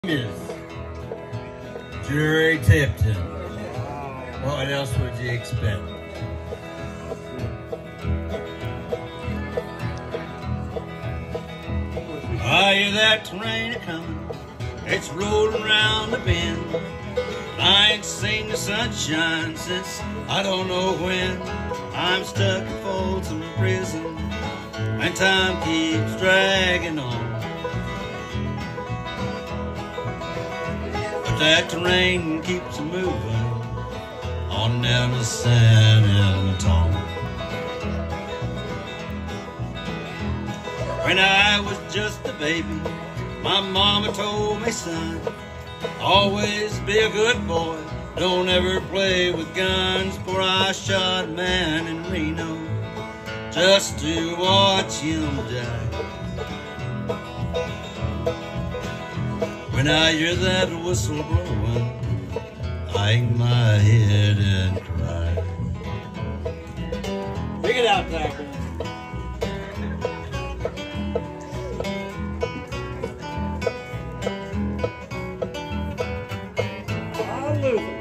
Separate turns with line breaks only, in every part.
Is Jury Tipton. What else would you expect? I hear that train a-comin', it's rolling round the bend. I ain't seen the sunshine since I don't know when. I'm stuck in Folsom Prison, and time keeps dragging on. That train keeps moving on down to San Antonio. When I was just a baby, my mama told me, son, always be a good boy, don't ever play with guns. For I shot a man in Reno just to watch him die. When I hear that whistle blowing, I hang my head and cry.
Pick it out, Tucker. Hallelujah.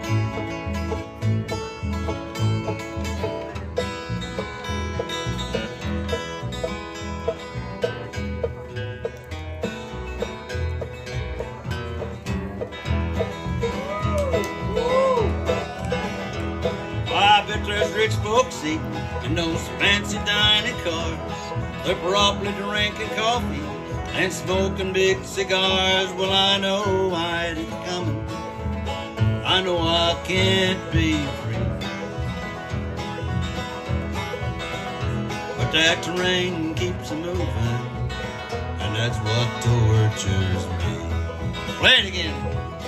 There's rich folks eating in those fancy dining cars. They're probably drinking coffee and smoking big cigars. Well, I know I ain't coming. I know I can't be free. But that train keeps moving, and that's what tortures me. Play it again.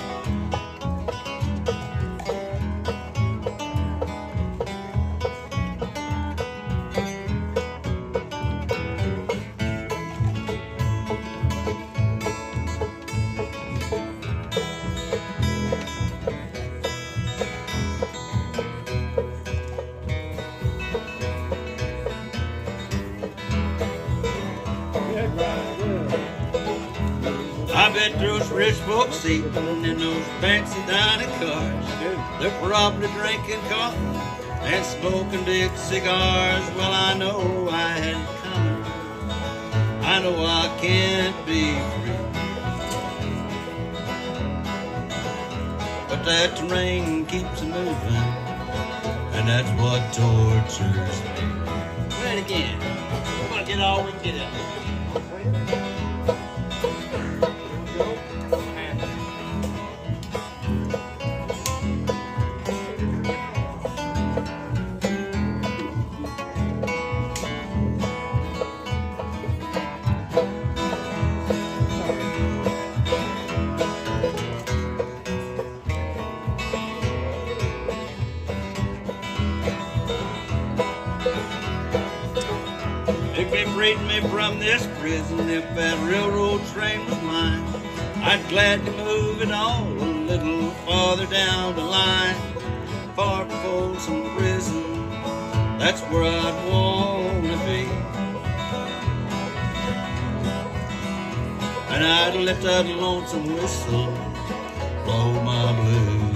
I bet those rich folks eating in those fancy dining cars. They're probably drinking coffee and smoking big cigars. Well, I know I ain't coming. I know I can't be free. But that train keeps moving, and that's what tortures me. Play it again. We're gonna get all we can get out. If they freed me from this prison, if that railroad train was mine, I'd gladly move it all a little farther down the line. Far from Folsom Prison, that's where I'd want to be. And I'd let that lonesome whistle blow my blues.